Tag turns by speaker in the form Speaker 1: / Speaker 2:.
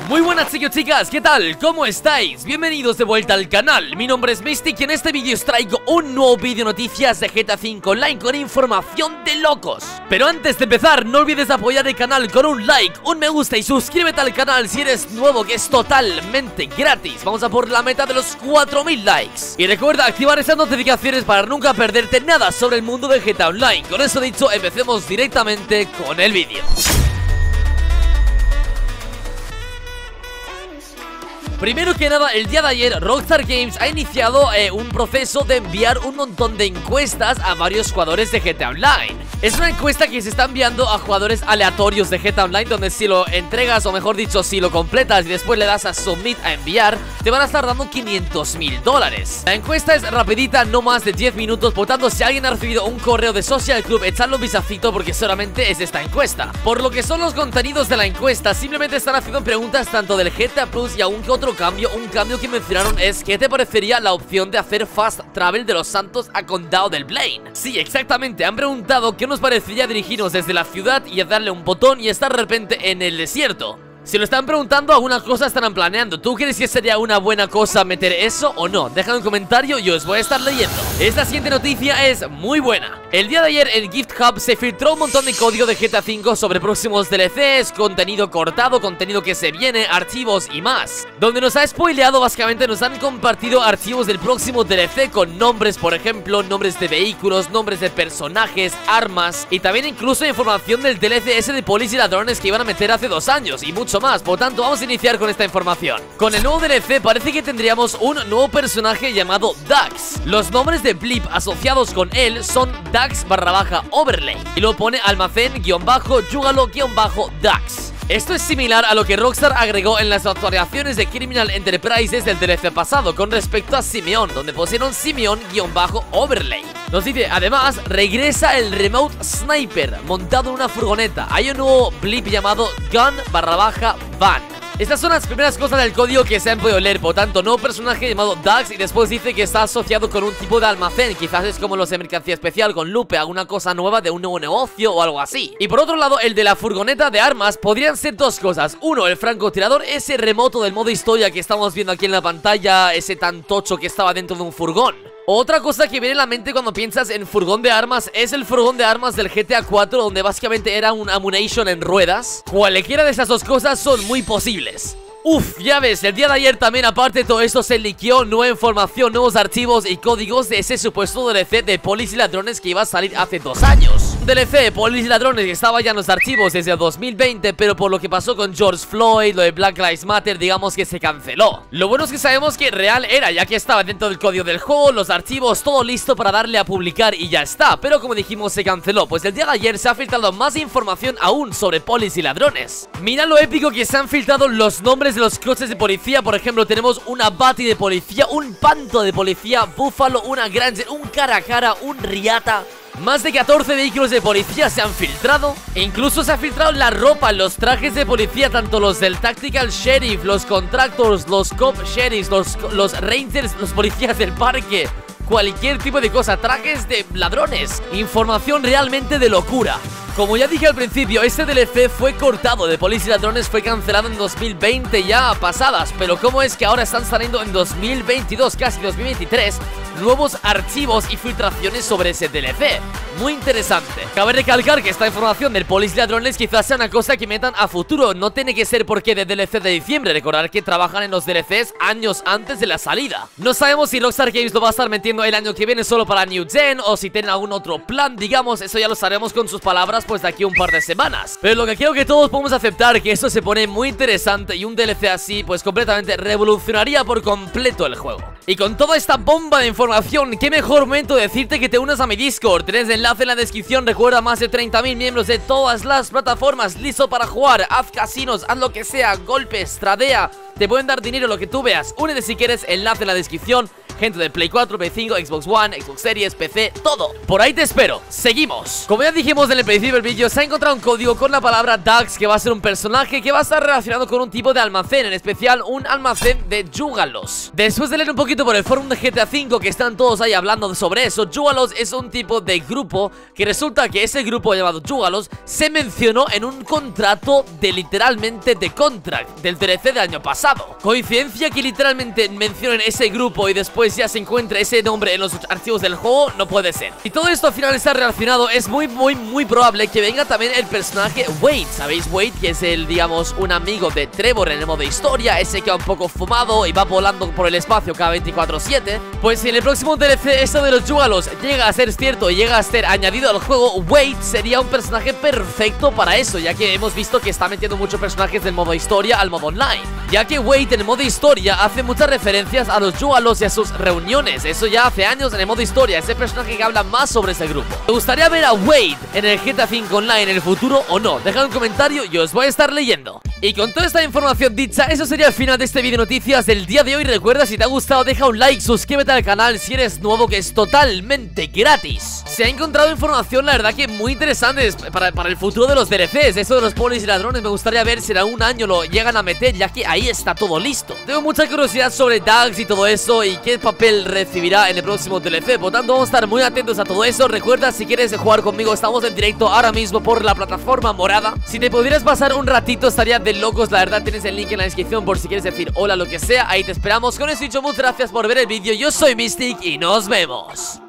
Speaker 1: Muy buenas chicos, chicas, ¿qué tal? ¿Cómo estáis? Bienvenidos de vuelta al canal. Mi nombre es Mystic y en este vídeo os traigo un nuevo vídeo noticias de GTA V Online con información de locos. Pero antes de empezar, no olvides apoyar el canal con un like, un me gusta y suscríbete al canal si eres nuevo, que es totalmente gratis. Vamos a por la meta de los 4000 likes. Y recuerda activar esas notificaciones para nunca perderte nada sobre el mundo de GTA Online. Con eso dicho, empecemos directamente con el vídeo. Primero que nada, el día de ayer Rockstar Games ha iniciado un proceso de enviar un montón de encuestas a varios jugadores de GTA Online. Es una encuesta que se está enviando a jugadores aleatorios de GTA Online, donde si lo entregas, o mejor dicho, si lo completas y después le das a Submit, a enviar, te van a estar dando $500,000. La encuesta es rapidita, no más de 10 minutos, por tanto, si alguien ha recibido un correo de Social Club, echadle un vistacito porque solamente es esta encuesta. Por lo que son los contenidos de la encuesta, simplemente están haciendo preguntas tanto del GTA Plus y aún que otro cambio. Un cambio que mencionaron es: ¿qué te parecería la opción de hacer fast travel de Los Santos a Condado del Blaine? Sí, exactamente, han preguntado qué nos parecería dirigirnos desde la ciudad y darle un botón y estar de repente en el desierto. Si lo están preguntando, algunas cosas estarán planeando. ¿Tú crees que sería una buena cosa meter eso o no? Déjame un comentario y os voy a estar leyendo. Esta siguiente noticia es muy buena. El día de ayer en Gift Hub se filtró un montón de código de GTA V sobre próximos DLCs, contenido cortado, contenido que se viene, archivos y más. Donde nos ha spoileado, básicamente nos han compartido archivos del próximo DLC con nombres, por ejemplo, nombres de vehículos, nombres de personajes, armas y también incluso información del DLC ese de polis y ladrones que iban a meter hace 2 años y mucho más. Por tanto, vamos a iniciar con esta información. Con el nuevo DLC parece que tendríamos un nuevo personaje llamado Dax. Los nombres de Blip asociados con él son Dax_Overlay y lo pone almacén_Yugalo_Dax. Esto es similar a lo que Rockstar agregó en las actualizaciones de Criminal Enterprises del DLC pasado con respecto a Simeon, donde pusieron Simeon_Overlay. Nos dice, además, regresa el Remote Sniper montado en una furgoneta. Hay un nuevo blip llamado Gun_Van. Estas son las primeras cosas del código que se han podido leer. Por tanto, nuevo personaje llamado Dax. Y después dice que está asociado con un tipo de almacén. Quizás es como los de mercancía especial con Lupe, alguna cosa nueva de un nuevo negocio o algo así. Y por otro lado, el de la furgoneta de armas podrían ser dos cosas. Uno, el francotirador, ese remoto del modo historia que estamos viendo aquí en la pantalla, ese tan tocho que estaba dentro de un furgón. Otra cosa que viene a la mente cuando piensas en furgón de armas es el furgón de armas del GTA 4, donde básicamente era un ammunition en ruedas. Cualquiera de esas dos cosas son muy posibles. Uf, ya ves, el día de ayer también, aparte de todo esto, se liqueó nueva información, nuevos archivos y códigos de ese supuesto DLC de polis y ladrones que iba a salir hace 2 años. Un DLC de polis y ladrones que estaba ya en los archivos desde el 2020, pero por lo que pasó con George Floyd, lo de Black Lives Matter, digamos que se canceló. Lo bueno es que sabemos que real era, ya que estaba dentro del código del juego, los archivos, todo listo para darle a publicar y ya está. Pero como dijimos, se canceló, pues el día de ayer se ha filtrado más información aún sobre polis y ladrones. Mira lo épico que se han filtrado los nombres de los coches de policía. Por ejemplo, tenemos una Bati de policía, un Panto de policía, Búfalo, una Granger, un Cara a Cara, un Riata. Más de 14 vehículos de policía se han filtrado. E incluso se ha filtrado la ropa, los trajes de policía, tanto los del Tactical Sheriff, los Contractors, los Cop Sheriffs, los Rangers, los policías del parque. Cualquier tipo de cosa, trajes de ladrones. Información realmente de locura. Como ya dije al principio, este DLC fue cortado de Polis y Ladrones, fue cancelado en 2020 ya pasadas. Pero ¿cómo es que ahora están saliendo en 2022, casi 2023, nuevos archivos y filtraciones sobre ese DLC? Muy interesante. Cabe recalcar que esta información del Polis y Ladrones quizás sea una cosa que metan a futuro. No tiene que ser porque de DLC de diciembre. Recordar que trabajan en los DLCs años antes de la salida. No sabemos si Rockstar Games lo va a estar metiendo el año que viene solo para New Gen o si tienen algún otro plan, digamos. Eso ya lo sabremos con sus palabras pues de aquí a un par de semanas. Pero lo que creo que todos podemos aceptar que esto se pone muy interesante y un DLC así pues completamente revolucionaría por completo el juego. Y con toda esta bomba de información, qué mejor momento de decirte que te unas a mi Discord. Tienes enlace en la descripción. Recuerda, más de 30.000 miembros de todas las plataformas, listo para jugar. Haz casinos, haz lo que sea, golpes, tradea, te pueden dar dinero, lo que tú veas. Únete si quieres, enlace en la descripción. gente de Play 4, Play 5, Xbox One, Xbox Series, PC, todo. Por ahí te espero, seguimos. Como ya dijimos en el principio del vídeo, se ha encontrado un código con la palabra Dax, que va a ser un personaje que va a estar relacionado con un tipo de almacén, en especial un almacén de Yugalos. Después de leer un poquito por el foro de GTA V, que están todos ahí hablando sobre eso, Yugalos es un tipo de grupo que resulta que ese grupo llamado Yugalos se mencionó en un contrato de literalmente de Contract del DLC del año pasado. Coincidencia que literalmente mencionen ese grupo y después ya se encuentre ese nombre en los archivos del juego, no puede ser. Y todo esto al final está relacionado, es muy probable que venga también el personaje Wade. ¿Sabéis Wade? Que es el, digamos, un amigo de Trevor en el modo historia, ese que va un poco fumado y va volando por el espacio cada 24/7. Pues si en el próximo DLC esto de los Yugalos llega a ser cierto y llega a ser añadido al juego, Wade sería un personaje perfecto para eso, ya que hemos visto que está metiendo muchos personajes del modo historia al modo online, ya que Wade en el modo historia hace muchas referencias a los Yugalos y a sus reuniones. Eso ya hace años en el modo historia, ese personaje que habla más sobre ese grupo. ¿Te gustaría ver a Wade en el GTA V Online en el futuro o no? Dejad un comentario y os voy a estar leyendo. Y con toda esta información dicha, eso sería el final de este video noticias del día de hoy. Recuerda, si te ha gustado, deja un like, suscríbete al canal si eres nuevo, que es totalmente gratis. Se ha encontrado información, la verdad que muy interesante para el futuro de los DLCs. Eso de los polis y ladrones me gustaría ver si en algún año lo llegan a meter, ya que ahí está todo listo. Tengo mucha curiosidad sobre Dax y todo eso, y qué papel recibirá en el próximo DLC. Por tanto, vamos a estar muy atentos a todo eso. Recuerda, si quieres jugar conmigo, estamos en directo ahora mismo por la plataforma morada. Si te pudieras pasar un ratito, estaría de locos. La verdad, tienes el link en la descripción por si quieres decir hola, lo que sea. Ahí te esperamos. Con eso dicho, muchas gracias por ver el vídeo. Yo soy Mystic y nos vemos.